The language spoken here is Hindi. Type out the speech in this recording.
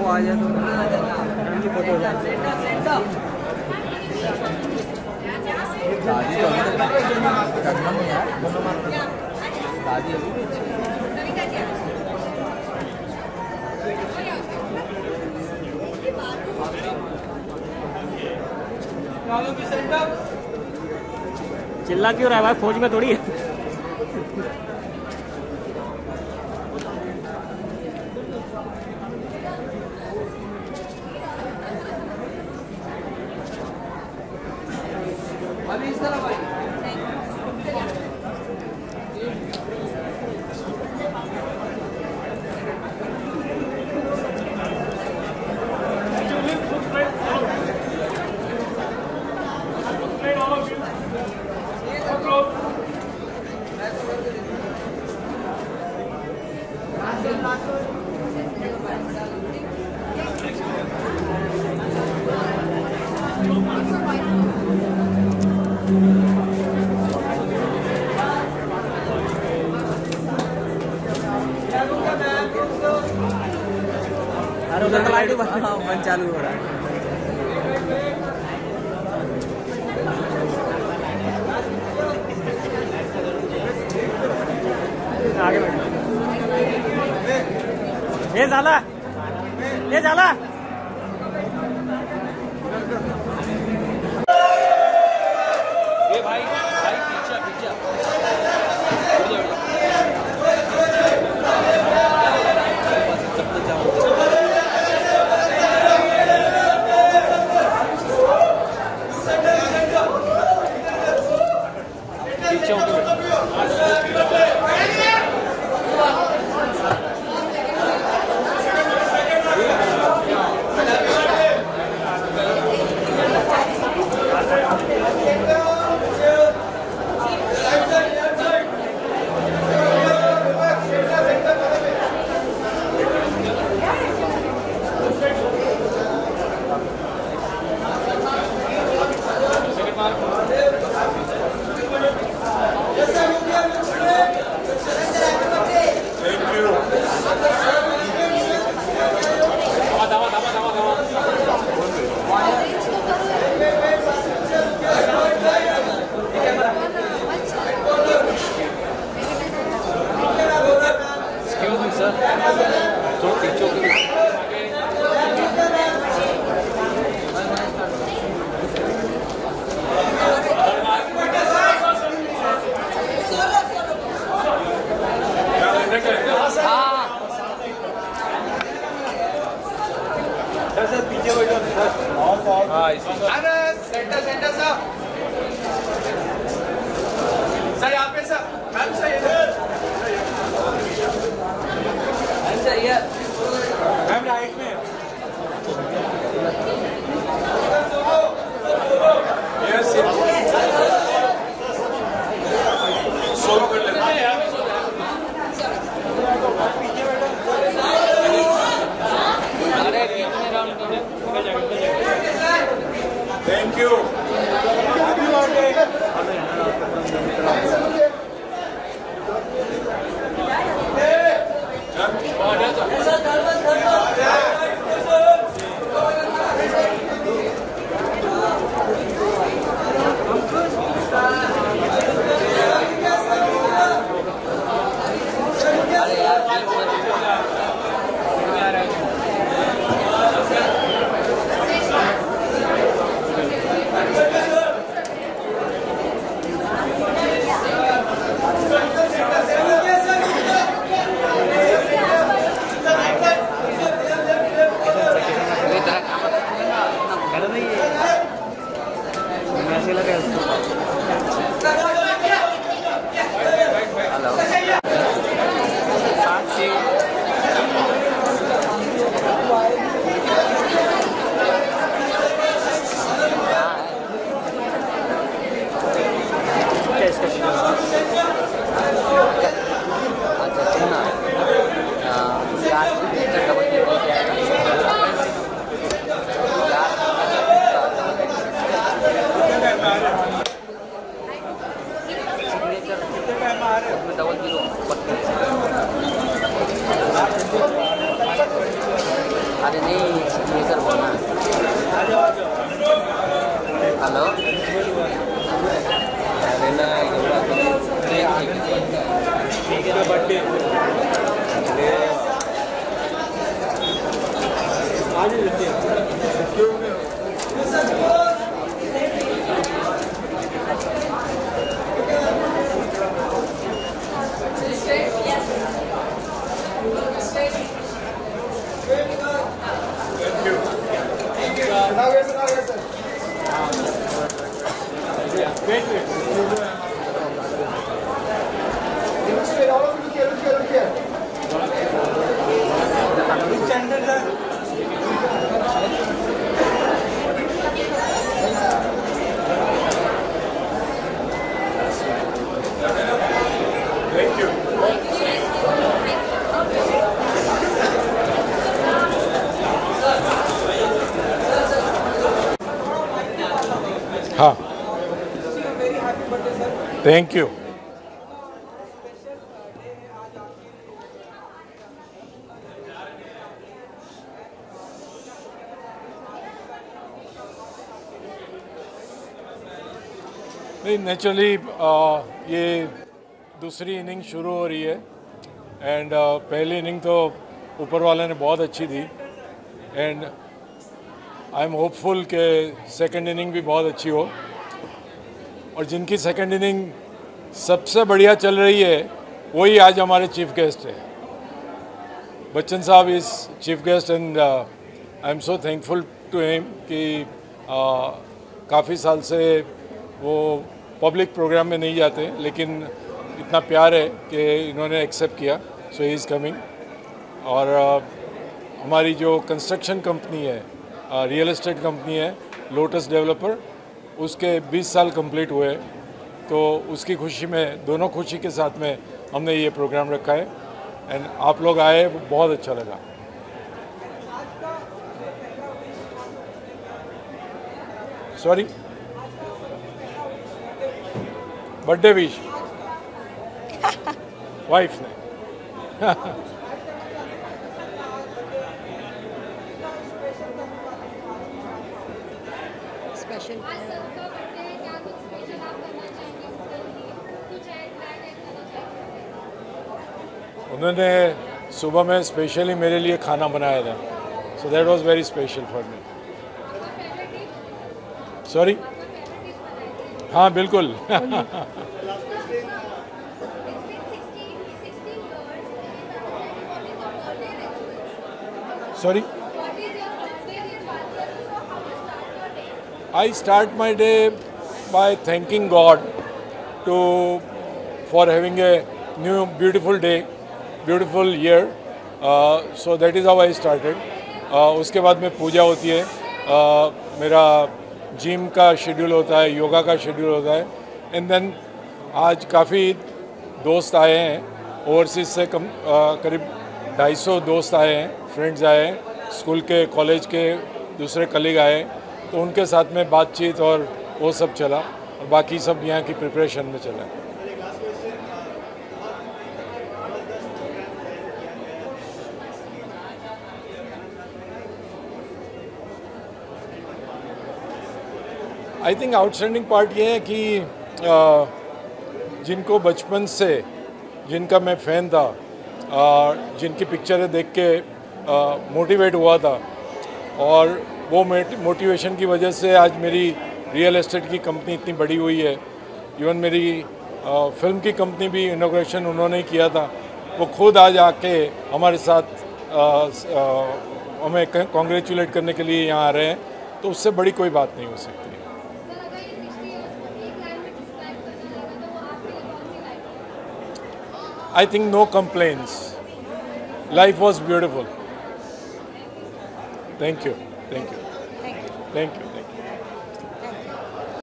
आ जाए तो दादी तो अभी तक करना नहीं यार, दादी अभी भी चिल्ला क्यों रहा है भाई, फौज में थोड़ी है। अभी इस तरह भाई मन चालू हो रहा है। आगे ये झाला, ये झाला। ये भाई भाई पीछा पीछा सर यहाँ पे सर मैम सही है मैम राइट में सोलो कर लेना थैंक यू हैप्पी बर्थडे अरे नहीं ये सर बोलना हेलो अरे ना बर्थडे आज हाँ थैंक यू नहीं नेचुरली ये दूसरी इनिंग शुरू हो रही है एंड पहली इनिंग तो ऊपर वाले ने बहुत अच्छी दी एंड आई एम होपफुल कि सेकंड इनिंग भी बहुत अच्छी हो और जिनकी सेकंड इनिंग सबसे बढ़िया चल रही है वही आज हमारे चीफ गेस्ट है बच्चन साहब is chief guest and I am so thankful to him कि काफ़ी साल से वो पब्लिक प्रोग्राम में नहीं जाते लेकिन इतना प्यार है कि इन्होंने एक्सेप्ट किया सो ही इज़ कमिंग और हमारी जो कंस्ट्रक्शन कंपनी है रियल एस्टेट कंपनी है लोटस डेवलपर उसके 20 साल कंप्लीट हुए तो उसकी खुशी में दोनों खुशी के साथ में हमने ये प्रोग्राम रखा है एंड आप लोग आए बहुत अच्छा लगा सॉरी बर्थडे विश वाइफ ने स्पेशल उन्होंने सुबह में स्पेशली मेरे लिए खाना बनाया था so that was very special for me sorry हाँ बिल्कुल sorry I start my day by thanking God for having a new beautiful day, beautiful year. So that is how I started. उसके बाद में पूजा होती है मेरा जिम का शेड्यूल होता है योगा का शेड्यूल होता है एंड देन आज काफ़ी दोस्त आए हैं ओवरसीज से करीब 250 दोस्त आए हैं फ्रेंड्स आए हैं स्कूल के कॉलेज के दूसरे कलीग आए तो उनके साथ में बातचीत और वो सब चला और बाकी सब यहाँ की प्रिपरेशन में चला आई थिंक आउटस्टैंडिंग पार्ट ये है कि जिनको बचपन से जिनका मैं फ़ैन था जिनकी पिक्चरें देख के मोटिवेट हुआ था और वो मोटिवेशन की वजह से आज मेरी रियल एस्टेट की कंपनी इतनी बड़ी हुई है इवन मेरी फिल्म की कंपनी भी इनॉग्रेशन उन्होंने ही किया था वो खुद आज आके हमारे साथ हमें कॉन्ग्रेचुलेट करने के लिए यहाँ आ रहे हैं तो उससे बड़ी कोई बात नहीं हो सकती I think no complaints life was beautiful thank you Thank you.